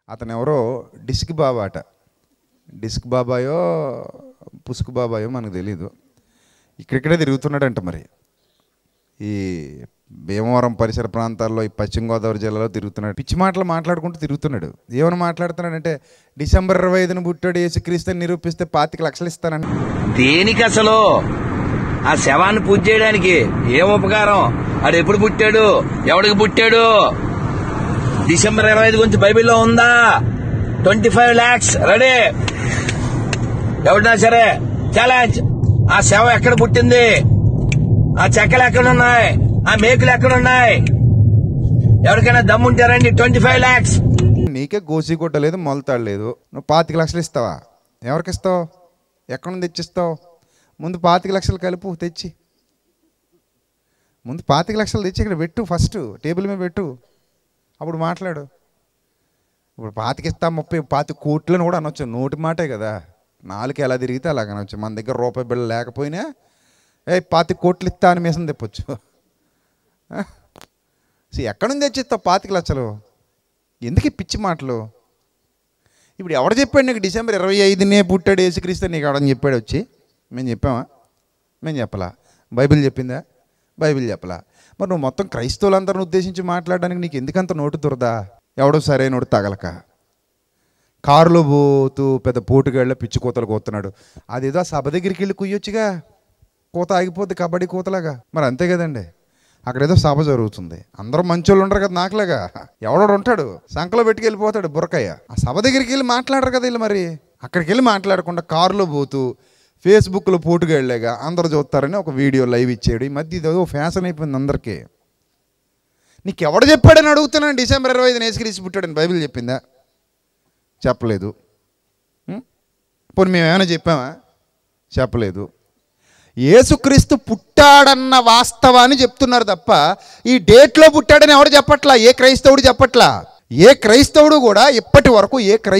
అతను ఎవరో డిస్క్ బాబా అట. డిస్క్ బాబాయో పుసుకు బాబాయో మనకు తెలీదు. ఇక్కడిక్కడే తిరుగుతున్నాడంట. మరి ఈ భీమవరం పరిసర ప్రాంతాల్లో, ఈ పశ్చిమ గోదావరి జిల్లాలో తిరుగుతున్నాడు. పిచ్చి మాటలు మాట్లాడుకుంటూ తిరుగుతున్నాడు. ఏమైనా మాట్లాడుతున్నాడంటే డిసెంబర్ 25న పుట్టాడు యేసుక్రీస్తుని నిరూపిస్తే 25 లక్షలు ఇస్తానని. దేనికి అసలు? ఆ శవాన్ని పూజ చేయడానికి ఏం ఉపకారం? ఆడు ఎప్పుడు పుట్టాడు, ఎవడికి పుట్టాడు? డిసెంబర్ 25 గురించి బైబిల్లో ఉందా? 25 lakhs రెడీ. ఎవడన్నా సరే ఛాలెంజ్. ఆ శవం ఎక్కడ పుట్టింది? ఆ చెక్కలు ఎక్కడున్నాయి? ఆ మేకులు ఎక్కడున్నాయి? ఎవరికైనా దమ్ముంటారండి? 25 lakhs. నీకే గోసి కొట్టలేదు, మొలతాడు లేదు. నువ్వు 25 లక్షలు ఇస్తావా? ఎవరికి ఇస్తావు? ఎక్కడి నుంచి తెచ్చిస్తావు? ముందు 25 లక్షలు కలుపు, తెచ్చి ముందు 25 లక్షలు తెచ్చి ఇక్కడ పెట్టు. ఫస్ట్ టేబుల్ మీద పెట్టు, అప్పుడు మాట్లాడు. ఇప్పుడు 25 ఇస్తా, 30 కోట్లను కూడా అనొచ్చు. నోటి మాటే కదా, నాలుగు ఎలా తిరిగితే అలాగ అనొచ్చు. మన దగ్గర రూపాయి బిళ్ళ లేకపోయినా 25 కోట్లు ఇస్తా అని మీసం తెప్పొచ్చు. ఎక్కడి నుంచి తెచ్చిస్తావు 25 లక్షలు? ఎందుకు పిచ్చి మాటలు? ఇప్పుడు ఎవడు చెప్పాడు నీకు డిసెంబర్ 25నే పుట్టాడు యేసుక్రీస్తు? నీకు ఎవడని చెప్పాడు వచ్చి? మేము చెప్పామా? మేము చెప్పలా. బైబిల్ చెప్పిందా? బైబిల్ చెప్పలా. మరి నువ్వు మొత్తం క్రైస్తవులందరిని ఉద్దేశించి మాట్లాడడానికి నీకు ఎందుకంత నోటు దురదా? ఎవడో సరైనోడు తగలక కారులో పోతూ పెద్ద పోటుగాళ్ళ పిచ్చి కూతలు కోతున్నాడు. అదేదో సభ దగ్గరికి వెళ్ళి కుయ్యొచ్చుగా, కూత ఆగిపోద్ది కబడ్డీ కూతలాగా. మరి అంతే కదండి, అక్కడేదో సభ జరుగుతుంది, అందరూ మంచోళ్ళు ఉండరు కదా నాకులాగా. ఎవడోడు ఉంటాడు సంకలో పెట్టుకు వెళ్ళిపోతాడు బుర్రకయ్య. ఆ సభ దగ్గరికి వెళ్ళి మాట్లాడరు కదా వీళ్ళు. మరి అక్కడికి వెళ్ళి మాట్లాడకుండా కారులో పోతూ ఫేస్బుక్లో పోటుగాళ్ళేగా అందరూ చూస్తారని ఒక వీడియో లైవ్ ఇచ్చాడు. ఈ మధ్య ఇదేదో ఫ్యాషన్ అయిపోయింది అందరికీ. నీకు ఎవడు చెప్పాడని అడుగుతున్నాను. డిసెంబర్ 25న యేసుక్రీస్తు పుట్టాడని బైబిల్ చెప్పిందా? చెప్పలేదు. పోనీ మేము ఏమైనా చెప్పామా? చెప్పలేదు. యేసుక్రీస్తు పుట్టాడన్న వాస్తవాన్ని చెప్తున్నారు తప్ప ఈ డేట్లో పుట్టాడని ఎవడు చెప్పట్లా. ఏ క్రైస్తవుడు చెప్పట్లా. ఏ క్రైస్తవుడు కూడా ఇప్పటి వరకు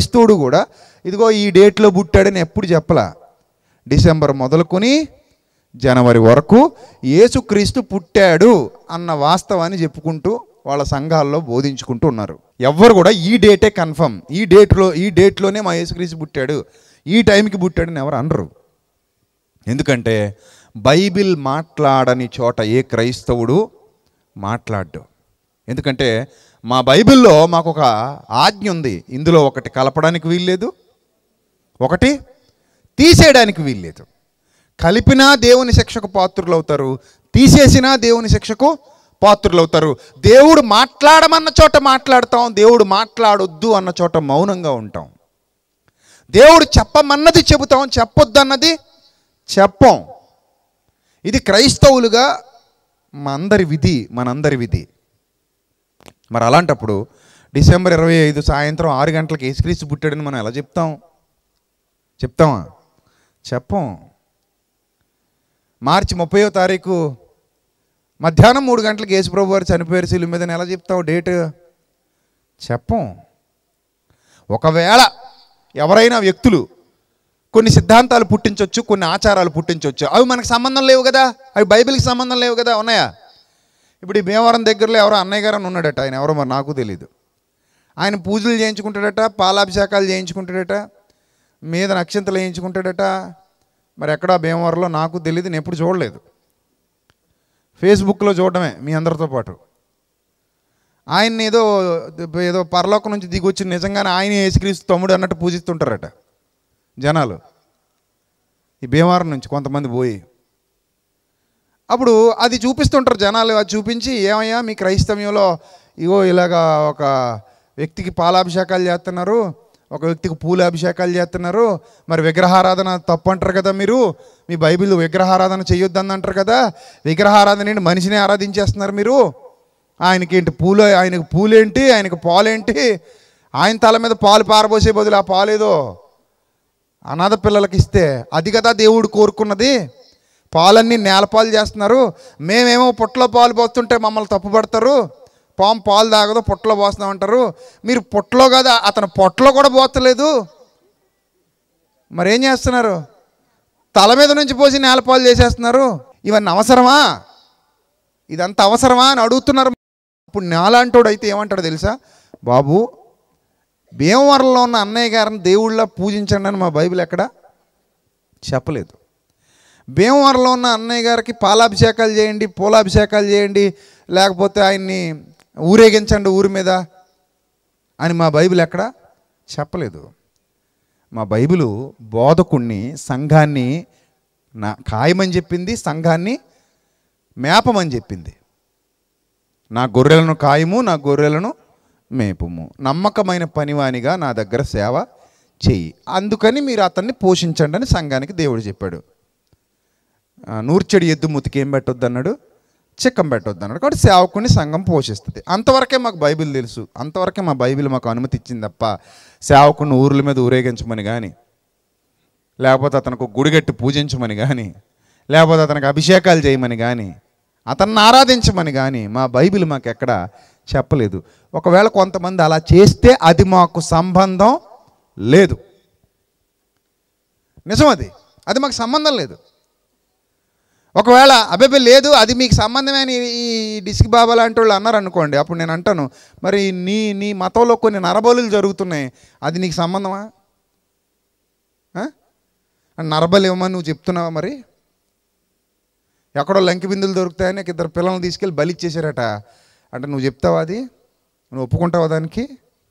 ఇదిగో ఈ డేట్లో పుట్టాడని ఎప్పుడు చెప్పలా. డిసెంబర్ మొదలుకొని జనవరి వరకు యేసుక్రీస్తు పుట్టాడు అన్న వాస్తవాన్ని చెప్పుకుంటూ వాళ్ళ సంఘాల్లో బోధించుకుంటూ ఉన్నారు. ఎవ్వరు కూడా ఈ డేటే కన్ఫర్మ్, ఈ డేట్లోనే మా యేసుక్రీస్తు పుట్టాడు, ఈ టైంకి పుట్టాడని ఎవరు అనరు. ఎందుకంటే బైబిల్ మాట్లాడని చోట ఏ క్రైస్తవుడు మాట్లాడ్డు. ఎందుకంటే మా బైబిల్లో మాకు ఒక ఆజ్ఞ ఉంది. ఇందులో ఒకటి కలపడానికి వీల్లేదు, ఒకటి తీసేయడానికి వీల్లేదు. కలిపినా దేవుని శిక్షకు పాత్రులు అవుతారు, తీసేసినా దేవుని శిక్షకు పాత్రులు అవుతారు. దేవుడు మాట్లాడమన్న చోట మాట్లాడతాం, దేవుడు మాట్లాడొద్దు అన్న చోట మౌనంగా ఉంటాం. దేవుడు చెప్పమన్నది చెబుతాం, చెప్పొద్దు అన్నది చెప్పం. ఇది క్రైస్తవులుగా మనందరి విధి. మరి అలాంటప్పుడు డిసెంబర్ 25 సాయంత్రం 6 గంటలకు యేసుక్రీస్తు పుట్టాడని మనం ఎలా చెప్తామా? చెప్పం. మార్చి 30వ తారీఖు మధ్యాహ్నం 3 గంటలకు యేసుప్రభు వారు చనిపోయారు శిలువ మీద ఎలా చెప్తావు డేట్? చెప్పం. ఒకవేళ ఎవరైనా వ్యక్తులు కొన్ని సిద్ధాంతాలు పుట్టించవచ్చు, కొన్ని ఆచారాలు పుట్టించవచ్చు, అవి మనకు సంబంధం లేవు కదా, అవి బైబిల్కి సంబంధం లేవు కదా. ఉన్నాయా? ఇప్పుడు ఈ భీమవరం దగ్గరలో ఎవరో అన్నయ్య గారు అని ఉన్నాడట. ఆయన ఎవరో మరి నాకు తెలీదు. ఆయన పూజలు చేయించుకుంటాడట, పాలాభిషేకాలు చేయించుకుంటాడట, మీద నక్షంతలు వేయించుకుంటాడట. మరి ఎక్కడా భీమవరంలో నాకు తెలియదు, నేను ఎప్పుడు చూడలేదు. ఫేస్బుక్లో చూడడమే మీ అందరితో పాటు. ఆయన్ని ఏదో పరలోకం నుంచి దిగొచ్చి నిజంగానే ఆయన యేసుక్రీస్తు తమ్ముడు అన్నట్టు పూజిస్తుంటారట జనాలు. ఈ భీమవరం నుంచి కొంతమంది పోయి అప్పుడు అది చూపిస్తుంటారు జనాలు. అది చూపించి ఏమయ్యా మీ క్రైస్తవ్యంలో ఇగో ఇలాగా ఒక వ్యక్తికి పాలాభిషేకాలు చేస్తున్నారు, ఒక వ్యక్తికి పూలాభిషేకాలు చేస్తున్నారు, మరి విగ్రహారాధన తప్పు అంటారు కదా, మీరు మీ బైబిల్ విగ్రహారాధన చేయొద్దని అంటారు కదా, విగ్రహారాధన ఏంటి, మనిషిని ఆరాధించేస్తున్నారు మీరు, ఆయనకేంటి పూలు, ఆయనకు పూలేంటి, ఆయనకు పాలేంటి, ఆయన తల మీద పాలు పారబోసే బదులు ఆ పాలేదో అనాథ పిల్లలకి ఇస్తే అది కదా దేవుడు కోరుకున్నది. పాలన్నీ నేలపాలు చేస్తున్నారు, మేమేమో పొట్టలో పాలు పోస్తుంటే మమ్మల్ని తప్పుపడతారు, పాలు తాగదో పొట్టలో పోస్తున్నామంటారు, మీరు పొట్టలో కదా అతను పొట్టలో కూడా పోతలేదు, మరేం చేస్తున్నారు? తల మీద నుంచి పోసి నేలపాలు చేసేస్తున్నారు. ఇవన్నీ అవసరమా? ఇదంతా అవసరమా అని అడుగుతున్నారు. ఇప్పుడు నాలాంటోడు అయితే ఏమంటాడు తెలుసా? బాబు భీమవరంలో ఉన్న అన్నయ్య గారిని దేవుళ్ళ పూజించండి అని మా బైబిల్ ఎక్కడ చెప్పలేదు. భీమవరంలో ఉన్న అన్నయ్య గారికి పాలాభిషేకాలు చేయండి, పూలాభిషేకాలు చేయండి, లేకపోతే ఆయన్ని ఊరేగించండి ఊరి మీద అని మా బైబిల్ ఎక్కడ చెప్పలేదు. మా బైబిలు బోధకుణ్ణి, సంఘాన్ని ఖాయమని చెప్పింది, సంఘాన్ని మేపమని చెప్పింది. నా గొర్రెలను ఖాయము, నా గొర్రెలను మేపుము, నమ్మకమైన పనివానిగా నా దగ్గర సేవ చెయ్యి, అందుకని మీరు అతన్ని పోషించండి అని సంఘానికి దేవుడు చెప్పాడు. నూర్చెడి ఎద్దు ముతికి ఏం పెట్టొద్దు అన్నాడు, చిక్కం పెట్టొద్దు అన్నాడు. కాబట్టి సేవకుని సంఘం పోషిస్తుంది. అంతవరకే మాకు బైబిల్ తెలుసు, అంతవరకే మా బైబిల్ మాకు అనుమతి ఇచ్చింది తప్ప సేవకుని ఊర్ల మీద ఊరేగించమని కానీ, లేకపోతే అతనికి గుడిగట్టి పూజించమని కానీ, లేకపోతే అతనికి అభిషేకాలు చేయమని కానీ, అతన్ని ఆరాధించమని కానీ మా బైబిల్ మాకు ఎక్కడ చెప్పలేదు. ఒకవేళ కొంతమంది అలా చేస్తే అది మాకు సంబంధం లేదు. నిజం, అది మాకు సంబంధం లేదు. ఒకవేళ అబ్బాయి లేదు అది మీకు సంబంధమే అని ఈ డిస్క్ బాబా లాంటి వాళ్ళు అన్నారు అనుకోండి, అప్పుడు నేను అంటాను, మరి నీ మతంలో కొన్ని నరబలులు జరుగుతున్నాయి, అది నీకు సంబంధమా? నరబలి ఇవ్వమని నువ్వు చెప్తున్నావా? మరి ఎక్కడో లంకి బిందులు దొరుకుతాయని నాకు ఇద్దరు పిల్లల్ని తీసుకెళ్ళి బలి ఇచ్చేసారట అంటే నువ్వు చెప్తావా? అది నువ్వు ఒప్పుకుంటావా దానికి?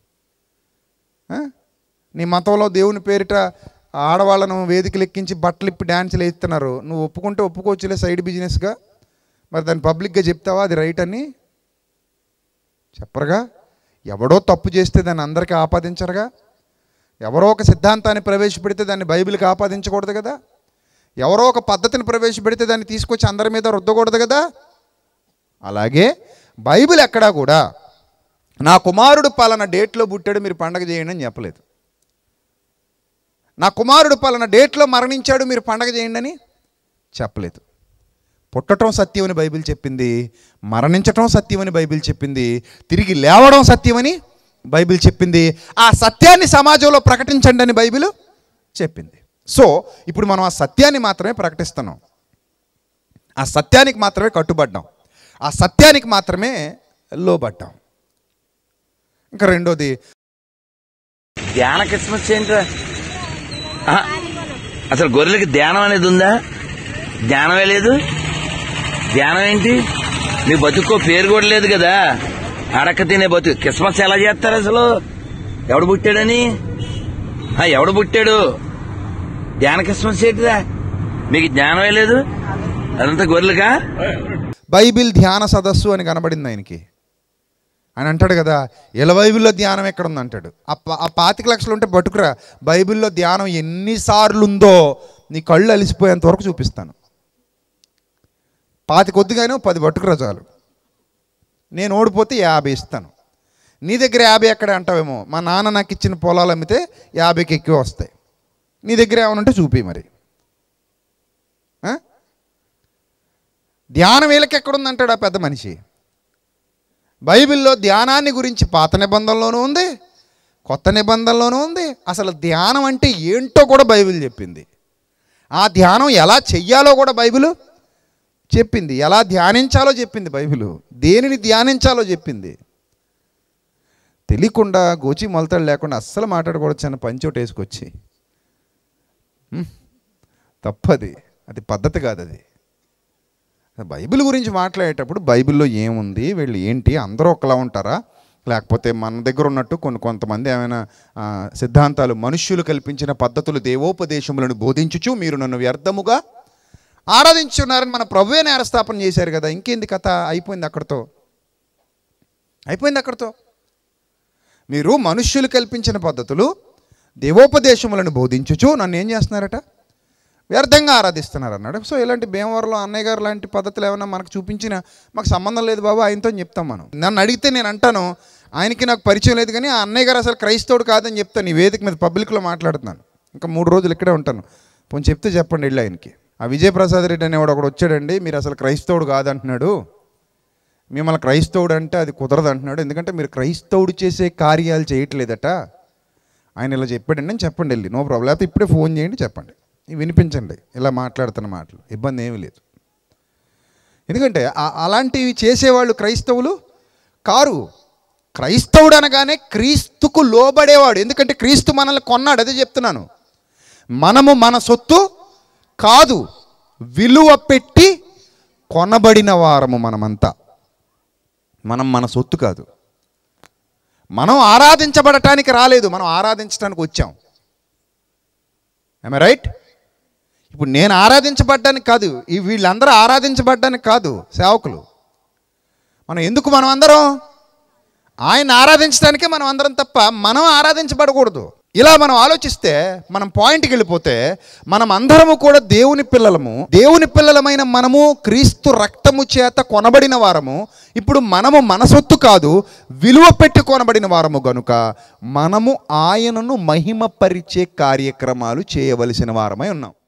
నీ మతంలో దేవుని పేరిట ఆడవాళ్ళను వేదికలు ఎక్కించి బట్టలు ఇప్పి డ్యాన్సులు వేస్తున్నారు, నువ్వు ఒప్పుకుంటే ఒప్పుకోవచ్చులే సైడ్ బిజినెస్గా, మరి దాన్ని పబ్లిక్గా చెప్తావా అది రైట్ అని? చెప్పరుగా. ఎవడో తప్పు చేస్తే దాన్ని అందరికీ ఆపాదించరుగా. ఎవరో ఒక సిద్ధాంతాన్ని ప్రవేశపెడితే దాన్ని బైబిల్కి ఆపాదించకూడదు కదా. ఎవరో ఒక పద్ధతిని ప్రవేశపెడితే దాన్ని తీసుకొచ్చి అందరి మీద రుద్దకూడదు కదా. అలాగే బైబిల్ ఎక్కడా కూడా నా కుమారుడు పలానా డేట్లో పుట్టాడు మీరు పండగ చేయండి అని చెప్పలేదు. నా కుమారుడు పలానా డేట్లో మరణించాడు మీరు పండగ చేయండి అని చెప్పలేదు. పుట్టడం సత్యమని బైబిల్ చెప్పింది, మరణించటం సత్యమని బైబిల్ చెప్పింది, తిరిగి లేవడం సత్యమని బైబిల్ చెప్పింది. ఆ సత్యాన్ని సమాజంలో ప్రకటించండి అని బైబిల్ చెప్పింది. సో ఇప్పుడు మనం ఆ సత్యాన్ని మాత్రమే ప్రకటిస్తున్నాం, ఆ సత్యానికి మాత్రమే కట్టుబడ్డాం, ఆ సత్యానికి మాత్రమే లోబడ్డాం. ఇంకా రెండోది ధ్యాన క్రిస్మస్ ఏంట్రా? అసలు గొర్రెలకి ధ్యానం అనేది ఉందా? ధ్యానమే లేదు. ధ్యానం ఏంటి? మీ బతుక్కో పేరు కూడా లేదు కదా, అడక్క తినే బతుకు. క్రిస్మస్ ఎలా చేస్తారు అసలు? ఎవడు పుట్టాడని? ఎవడు పుట్టాడు? ధ్యాన క్రిస్మస్ ఏంటిదా? మీకు జ్ఞానమే లేదు, అదంతా గొర్రెలుగా. బైబిల్ ధ్యాన సదస్సు అని కనబడింది ఆయనకి. ఆయన అంటాడు కదా, ఇలా బైబిల్లో ధ్యానం ఎక్కడుంది అంటాడు. ఆ 25 లక్షలు ఉంటే బతుకురా, బైబిల్లో ధ్యానం ఎన్నిసార్లు ఉందో నీ కళ్ళు అలిసిపోయేంత వరకు చూపిస్తాను. 25 కొద్దిగానే 10 బతుకురా చాలు. నేను ఓడిపోతే 50 ఇస్తాను. నీ దగ్గర 50 ఎక్కడ అంటావేమో, మా నాన్న నాకు ఇచ్చిన పొలాలు అమ్మితే 50కి ఎక్కువ వస్తాయి. నీ దగ్గర ఏమైనా ఉంటే చూపి. మరి ధ్యానం వీళ్ళకి ఎక్కడుందంటాడు ఆ పెద్ద మనిషి. బైబిల్లో ధ్యానాన్ని గురించి పాత నిబంధనలోనూ ఉంది, కొత్త నిబంధనలోనూ ఉంది. అసలు ధ్యానం అంటే ఏంటో కూడా బైబిల్ చెప్పింది. ఆ ధ్యానం ఎలా చెయ్యాలో కూడా బైబిల్ చెప్పింది, ఎలా ధ్యానించాలో చెప్పింది బైబిల్, దేనిని ధ్యానించాలో చెప్పింది. తెలియకుండా గోచి మొలతాడు లేకుండా అస్సలు మాట్లాడకూడదు అన్న పంచోటి వేసుకొచ్చి. తప్పది, అది పద్ధతి కాదు. అది బైబిల్ గురించి మాట్లాడేటప్పుడు బైబిల్లో ఏముంది, వీళ్ళు ఏంటి, అందరూ ఒకలా ఉంటారా, లేకపోతే మన దగ్గర ఉన్నట్టు కొంతమంది ఏమైనా సిద్ధాంతాలు, మనుష్యులు కల్పించిన పద్ధతులు, దేవోపదేశములను బోధించుచు మీరు నన్ను వ్యర్థముగా ఆరాధించున్నారని మన ప్రభువే నేరస్థాపన చేశారు కదా. ఇంకేంది కథ? అయిపోయింది అక్కడితో, అయిపోయింది అక్కడితో. మీరు మనుష్యులు కల్పించిన పద్ధతులు, దేవోపదేశములను బోధించుచు నన్ను ఏం చేస్తున్నారట? వ్యర్థంగా ఆరాధిస్తున్నారు అన్నాడు. సో ఇలాంటి భీమవరంలో అన్నయ్య గారు లాంటి పద్ధతులు ఏమైనా మనకు చూపించినా మాకు సంబంధం లేదు బాబు ఆయనతో చెప్తాం. మనం నన్ను అడిగితే నేను అంటాను, ఆయనకి నాకు పరిచయం లేదు కానీ ఆ అన్నయ్య గారు అసలు క్రైస్తవుడు కాదని చెప్తాను. ఈ వేదిక మీద పబ్లిక్లో మాట్లాడుతున్నాను. ఇంకా 3 రోజులు ఇక్కడే ఉంటాను. పోనీ చెప్తే చెప్పండి వెళ్ళి ఆయనకి. ఆ విజయ్ ప్రసాద్ రెడ్డి అనేవాడు ఒకడు వచ్చాడండి, మీరు అసలు క్రైస్తవుడు కాదంటున్నాడు, మిమ్మల్ని క్రైస్తవుడు అంటే అది కుదరదు అంటున్నాడు, ఎందుకంటే మీరు క్రైస్తవుడు చేసే కార్యాలు చేయట్లేదట ఆయన ఇలా చెప్పాడండి అని చెప్పండి వెళ్ళి. No problem. లేకపోతే ఇప్పుడే ఫోన్ చేయండి, చెప్పండి, వినిపించండి, ఇలా మాట్లాడుతున్న మాటలు, ఇబ్బంది ఏమీ లేదు. ఎందుకంటే అలాంటివి చేసేవాళ్ళు క్రైస్తవులు కారు. క్రైస్తవుడు అనగానే క్రీస్తుకు లోబడేవాడు. ఎందుకంటే క్రీస్తు మనల్ని కొన్నాడు. అదే చెప్తున్నాను. మనము మన సొత్తు కాదు, విలువ పెట్టి కొనబడిన వారము మనమంతా. మనం మన సొత్తు కాదు. మనం ఆరాధించబడటానికి రాలేదు, మనం ఆరాధించడానికి వచ్చాం. I right? ఇప్పుడు నేను ఆరాధించబడ్డానికి కాదు, ఈ వీళ్ళందరూ ఆరాధించబడ్డానికి కాదు సేవకులు. మనం అందరం ఆయన ఆరాధించడానికే మనం అందరం తప్ప మనం ఆరాధించబడకూడదు. ఇలా మనం ఆలోచిస్తే, మనం పాయింట్కి వెళ్ళిపోతే, మనం అందరము కూడా దేవుని పిల్లలము. దేవుని పిల్లలమైన మనము క్రీస్తు రక్తము చేత కొనబడిన వారము. ఇప్పుడు మనము మన సొత్తు కాదు, విలువ పెట్టి కొనబడిన వారము గనుక మనము ఆయనను మహిమపరిచే కార్యక్రమాలు చేయవలసిన వారమై ఉన్నాం.